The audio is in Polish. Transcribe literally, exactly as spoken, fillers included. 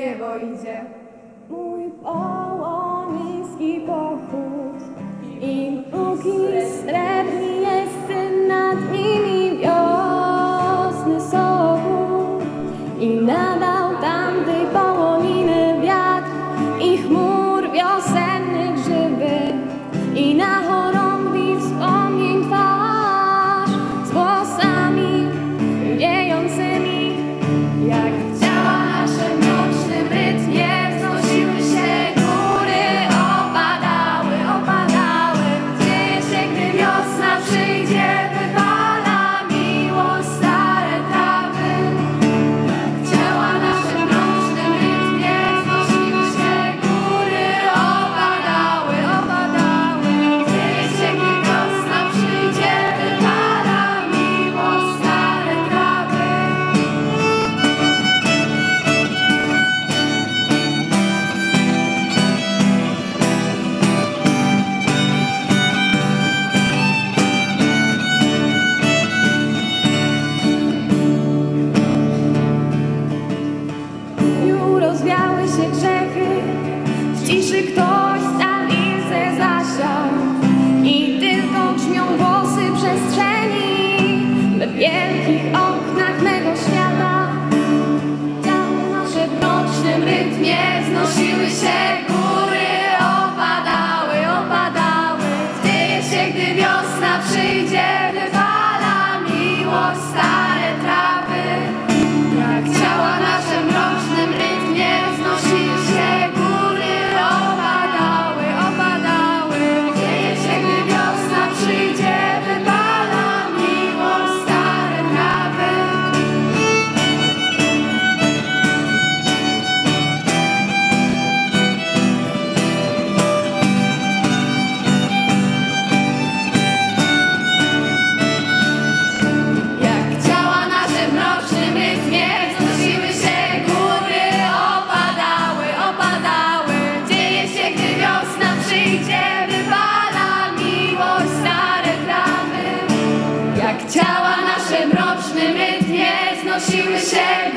niebo idzie. Mój połomiński pochód i póki srebrny jest syn nad nimi wiosny soku i nadał tamtej połoniny wiatr i chmur wiosennych żywy i na chorągwi wspomnień twarz z włosami wiejącymi jak ciała nasze w mrocznym rytmie wznosiły się góry, opadały, opadały. Dzieje się, gdy wiosna przyjdzie, wypala miłość stare trawy. Jak ciała nasze w mrocznym rytmie wznosiły się góry, opadały, opadały. Dzieje się, gdy wiosna przyjdzie, wypala miłość stare trawy. Już rozwiały się grzechy, w ciszy ktoś stawicę zasiał i tylko brzmią głosy przestrzeni we wielkich oknach mego świata. Ciała nasze w mrocznym rytmie wznosiły się góry, opadały, opadały. Dzieje się, gdy wiosna przyjdzie, wypala miłość stare trawy. Jak ciała nasze w mrocznym rytmie wznosiły się góry, opadały, opadały. Dzieje się, gdy wiosna przyjdzie, wypala miłość stare trawy. Jak ciała nasze w mrocznym rytmie wznosiły się góry, opadały, opadały. Dzieje się, gdy wiosna przyjdzie, wypala miłość stare trawy. Jak ciała nasze w mrocznym rytmie wznosiły się